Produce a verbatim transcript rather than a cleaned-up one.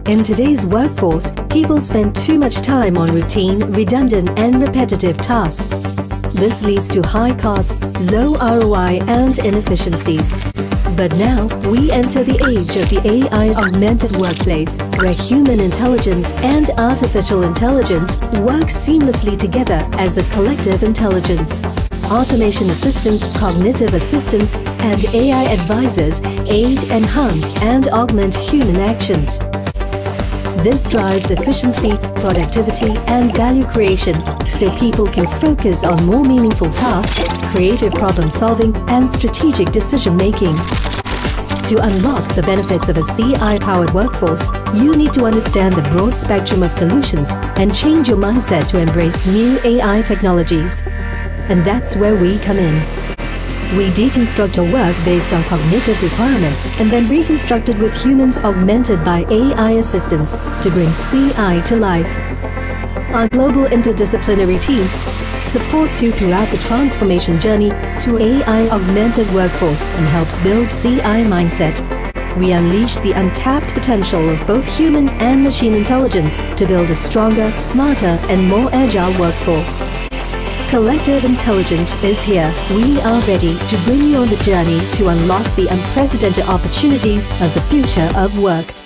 In today's workforce, people spend too much time on routine, redundant and repetitive tasks. This leads to high costs, low R O I and inefficiencies. But now, we enter the age of the A I-augmented workplace, where human intelligence and artificial intelligence work seamlessly together as a collective intelligence. Automation assistants, cognitive assistants, and A I advisors aid, enhance, and augment human actions. This drives efficiency, productivity, and value creation so people can focus on more meaningful tasks, creative problem solving, and strategic decision making. To unlock the benefits of a C I-powered workforce, you need to understand the broad spectrum of solutions and change your mindset to embrace new A I technologies. And that's where we come in. We deconstruct our work based on cognitive requirement and then reconstruct it with humans augmented by A I assistants to bring C I to life. Our global interdisciplinary team supports you throughout the transformation journey to A I-augmented workforce and helps build C I mindset. We unleash the untapped potential of both human and machine intelligence to build a stronger, smarter, and more agile workforce. Collective intelligence is here. We are ready to bring you on the journey to unlock the unprecedented opportunities of the future of work.